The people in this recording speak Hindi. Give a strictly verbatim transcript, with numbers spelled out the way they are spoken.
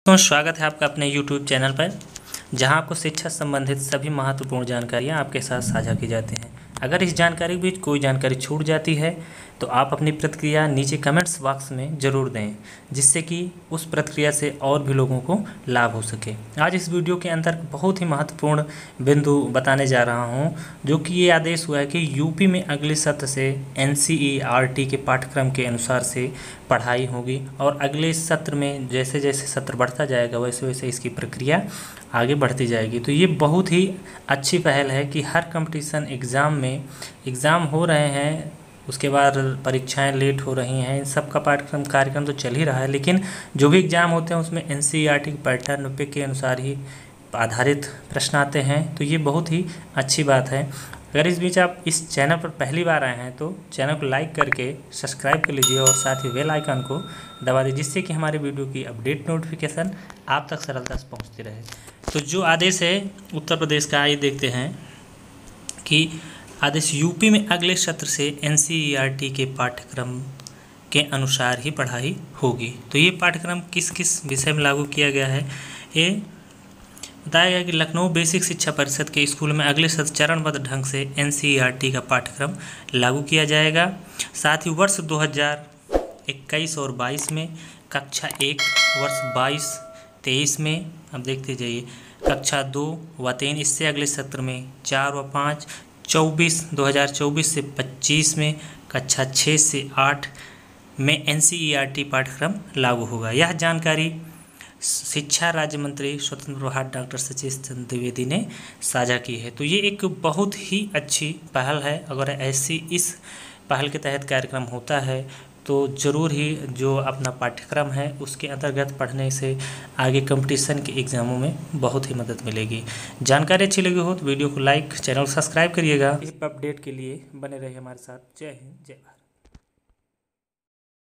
तो स्वागत है आपका अपने यूट्यूब चैनल पर, जहां आपको शिक्षा संबंधित सभी महत्वपूर्ण जानकारियां आपके साथ साझा की जाती हैं। अगर इस जानकारी के बीच कोई जानकारी छूट जाती है तो आप अपनी प्रतिक्रिया नीचे कमेंट्स बॉक्स में ज़रूर दें, जिससे कि उस प्रतिक्रिया से और भी लोगों को लाभ हो सके। आज इस वीडियो के अंदर बहुत ही महत्वपूर्ण बिंदु बताने जा रहा हूं, जो कि ये आदेश हुआ है कि यूपी में अगले सत्र से एनसीईआरटी के पाठ्यक्रम के अनुसार से पढ़ाई होगी और अगले सत्र में जैसे जैसे सत्र बढ़ता जाएगा वैसे वैसे इसकी प्रक्रिया आगे बढ़ती जाएगी। तो ये बहुत ही अच्छी पहल है कि हर कंपटीशन एग्ज़ाम में एग्ज़ाम हो रहे हैं, उसके बाद परीक्षाएं लेट हो रही हैं, इन सब का पाठ्यक्रम कार्यक्रम तो चल ही रहा है, लेकिन जो भी एग्ज़ाम होते हैं उसमें एनसीईआरटी के पैटर्न पे के अनुसार ही आधारित प्रश्न आते हैं। तो ये बहुत ही अच्छी बात है। अगर इस बीच आप इस चैनल पर पहली बार आए हैं तो चैनल को लाइक करके सब्सक्राइब कर लीजिए और साथ ही बेल आइकन को दबा दीजिए, जिससे कि हमारे वीडियो की अपडेट नोटिफिकेशन आप तक सरलता से पहुंचती रहे। तो जो आदेश है उत्तर प्रदेश का, आइए देखते हैं कि आदेश यूपी में अगले सत्र से एनसीईआरटी के पाठ्यक्रम के अनुसार ही पढ़ाई होगी। तो ये पाठ्यक्रम किस किस विषय में लागू किया गया है, ये बताया गया कि लखनऊ बेसिक शिक्षा परिषद के स्कूल में अगले सत्र चरणबद्ध ढंग से एनसीईआरटी का पाठ्यक्रम लागू किया जाएगा। साथ ही वर्ष दो हज़ार इक्कीस और बाईस में कक्षा एक, वर्ष बाईस तेईस में अब देखते जाइए कक्षा दो व तीन, इससे अगले सत्र में चार व पाँच, चौबीस दो हज़ार चौबीस से पच्चीस में कक्षा छः से आठ में एनसीईआरटी पाठ्यक्रम लागू होगा। यह जानकारी शिक्षा राज्य मंत्री स्वतंत्र प्रभार डॉक्टर सतीश चंद्र द्विवेदी ने साझा की है। तो ये एक बहुत ही अच्छी पहल है। अगर ऐसी इस पहल के तहत कार्यक्रम होता है तो ज़रूर ही जो अपना पाठ्यक्रम है उसके अंतर्गत पढ़ने से आगे कंपटीशन के एग्ज़ामों में बहुत ही मदद मिलेगी। जानकारी अच्छी लगी हो तो वीडियो को लाइक, चैनल को सब्सक्राइब करिएगा। इस अपडेट के लिए बने रहिए हमारे साथ। जय हिंद, जय भारत।